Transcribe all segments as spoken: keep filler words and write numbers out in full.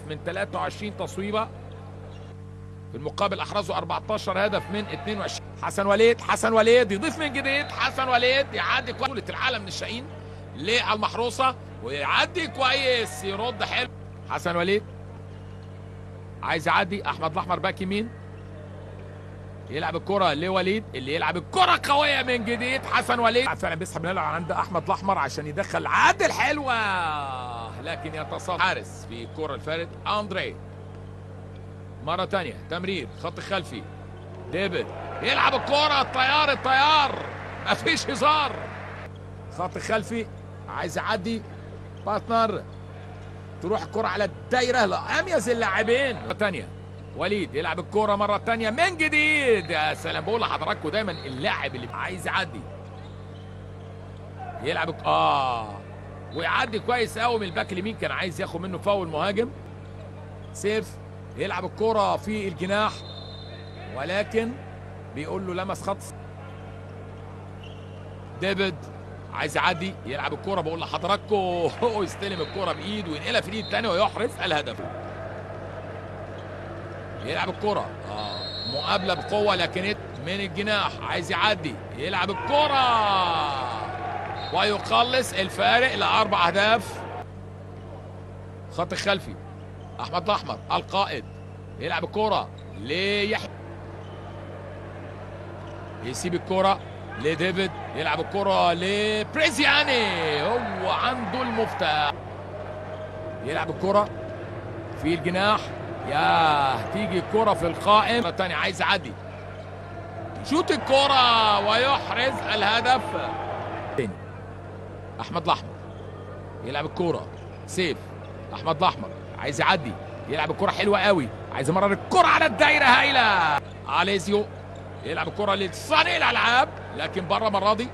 من ثلاثة وعشرين تصويبه، في المقابل احرزوا أربعتاشر هدف من اثنين وعشرين. حسن وليد، حسن وليد يضيف من جديد، حسن وليد يعدي بطولة العالم من الشقين للمحروسه ويعدي كويس، يرد حلو. حسن وليد عايز يعدي، احمد الاحمر باك يمين يلعب الكرة لوليد اللي يلعب الكرة قوية من جديد. حسن وليد فعلا بيسحب من عند احمد الاحمر عشان يدخل عدل حلوة، لكن يتصدى حارس في الكرة الفارد اندري. مرة تانية تمرير خط خلفي، ديفيد يلعب الكرة، الطيار الطيار مفيش هزار، خط خلفي عايز يعدي، بارتنر تروح الكرة على الدايرة لأميز اللاعبين. مرة تانية وليد يلعب الكرة مرة تانية من جديد. يا سلام، بقول لحضراتكم دايما اللاعب اللي عايز يعدي يلعب اه ويعدي كويس قوي من الباك اليمين، كان عايز ياخد منه فاول مهاجم. سيف يلعب الكرة في الجناح ولكن بيقول له لمس خط. ديفيد عايز يعدي يلعب الكرة، بقول لحضراتكم هو يستلم الكرة بايد وينقلها في الايد الثانيه ويحرز الهدف. يلعب الكرة اه مقابلة بقوة لكن من الجناح، عايز يعدي يلعب الكرة ويقلص الفارق لأربع أهداف. خط الخلفي أحمد الأحمر القائد يلعب الكرة ليحيى، يسيب الكرة لديفيد يلعب الكرة لبريزياني، هو عنده المفتاح. يلعب الكرة في الجناح، يا تيجي الكرة في القائم الثاني، عايز يعدي شوت الكرة ويحرز الهدف. احمد الاحمر يلعب الكرة، سيف احمد الاحمر عايز يعدي يلعب الكرة حلوة قوي، عايز يمرر الكرة على الدايرة هايلة. اليزيو يلعب الكرة لصانع الالعاب لكن بره المرة دي.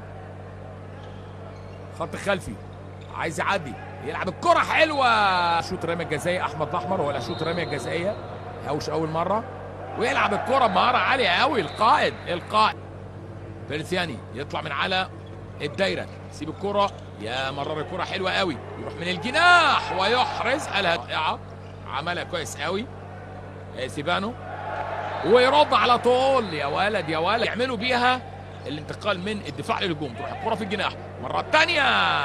خط خلفي عايز يعدي يلعب الكرة حلوة، شوط رمي الجزائية احمد الاحمر ولا شوط رمي الجزائية هوش اول مرة، ويلعب الكرة بمهارة عالية قوي. القائد القائد بيرثياني يطلع من على الدايرة، يسيب الكرة، يا مرر الكرة حلوة قوي، يروح من الجناح ويحرز الهدف. عملها كويس قوي سيبانو ويرد على طول. يا ولد يا ولد، يعملوا بيها الانتقال من الدفاع للهجوم، تروح الكرة في الجناح مرة تانية،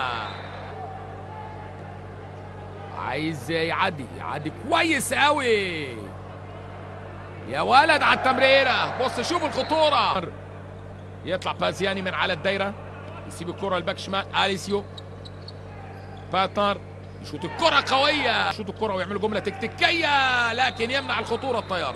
عايز يعدي يعدي كويس قوي. يا ولد على التمريره، بص شوف الخطوره. يطلع بازياني من على الدايره، يسيب الكره الباك شمال اليسيو، باتر يشوط الكره قويه، يشوط الكره ويعملوا جمله تكتيكيه لكن يمنع الخطوره الطيار.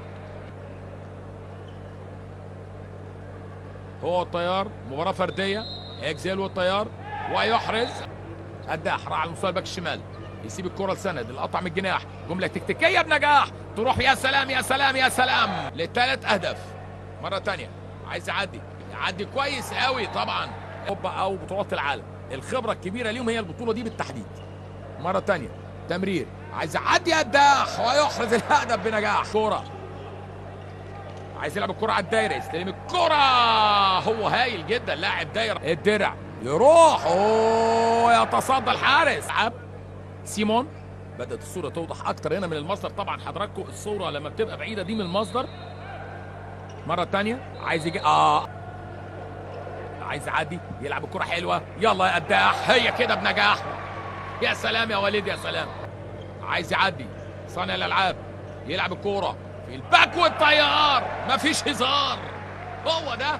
هو الطيار مباراه فرديه، اكزيل والطيار ويحرز الداح راح على مستوى الباك الشمال، يسيب الكرة لسند القطع من الجناح، جملة تكتيكية بنجاح تروح، يا سلام يا سلام يا سلام لثلاث أهداف. مرة تانية عايز يعدي يعدي كويس قوي، طبعا أو بطولات العالم الخبرة الكبيرة ليهم هي البطولة دي بالتحديد. مرة تانية تمرير عايز يعدي الداح ويحرز الهدف بنجاح. كرة عايز يلعب الكرة على الدايرة، يستلم الكرة، هو هايل جدا لاعب دايرة، الدرع يروح اوه يتصدى الحارس. سيمون بدأت الصورة توضح أكتر هنا من المصدر، طبعا حضراتكم الصورة لما بتبقى بعيدة دي من المصدر. مرة تانية عايز يجي آه عايز يعدي يلعب الكرة حلوة، يلا يا قداح، هي كده بنجاح. يا سلام يا وليد يا سلام. عايز يعدي صانع الألعاب يلعب الكرة في الباك والطيار، مفيش هزار، هو ده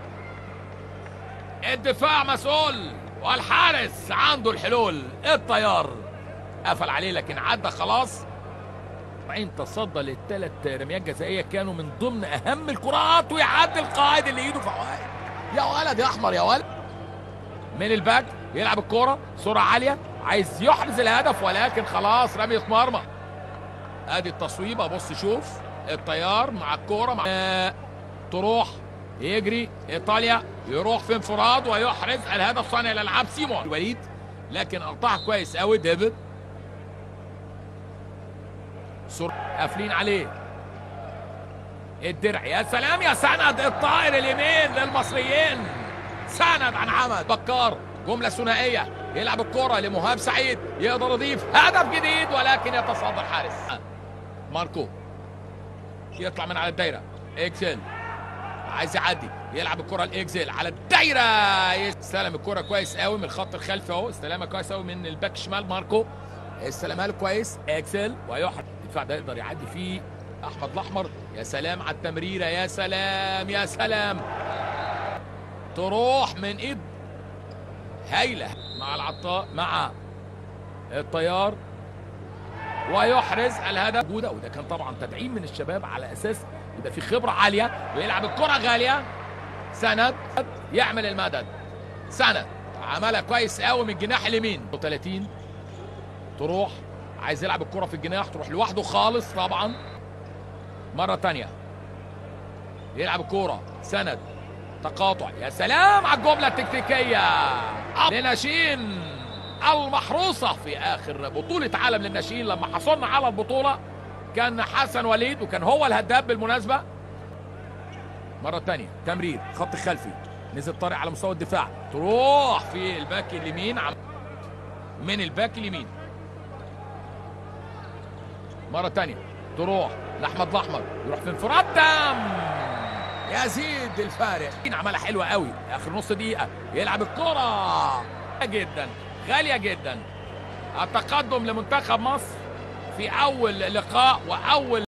الدفاع مسؤول والحارس عنده الحلول. الطيار قفل عليه لكن عدى خلاص. عين تصدى للثلاث رميات جزائيه كانوا من ضمن اهم الكرات، ويعدي القائد اللي ايده فوائد. يا ولد يا احمر يا ولد. من الباك يلعب الكرة سرعه عاليه، عايز يحرز الهدف ولكن خلاص رميه مرمى. ادي التصويبه، بص شوف الطيار مع الكرة مع آه تروح يجري ايطاليا، يروح في انفراد ويحرز الهدف صانع الالعاب سيمون الوليد، لكن قطعها كويس قوي ديفيد. قافلين عليه الدرع، يا سلام يا سند، الطائر اليمين للمصريين، سند عن عمد بكار، جمله ثنائيه يلعب الكرة لمهاب سعيد، يقدر يضيف هدف جديد ولكن يتصدى الحارس. ماركو يطلع من على الدايرة، اكسل عايز يعدي، يلعب الكرة لاكسل على الدايرة، استلم الكرة كويس قوي من الخط الخلفي اهو، استلامها كويس قوي من الباك الشمال ماركو، استلمها له كويس اكسل ويحرز الدفاع ده يقدر يعدي فيه احمد الاحمر. يا سلام على التمريرة، يا سلام يا سلام، تروح من ايد هايلة مع العطاء مع الطيار ويحرز الهدف. وده وده كان طبعا تدعيم من الشباب على اساس يبقى في خبره عاليه، ويلعب الكره غاليه. سند يعمل المدد، سند عملها كويس قوي من الجناح اليمين. ثلاثين تروح عايز يلعب الكره في الجناح، تروح لوحده خالص طبعا. مره ثانيه يلعب الكره، سند تقاطع، يا سلام على الجمله التكتيكيه لناشئين المحروسه في اخر بطوله عالم للناشئين. لما حصلنا على البطوله كان حسن وليد وكان هو الهداف بالمناسبه. مره ثانيه تمرير خط خلفي، نزل طارق على مستوى الدفاع، تروح في الباك اليمين من الباك اليمين. مره ثانيه تروح لاحمد الاحمر، يروح في انفراد تام يزيد الفارق. عملها حلوه قوي اخر نص دقيقه، يلعب الكره جدا غاليه جدا. التقدم لمنتخب مصر في اول لقاء واول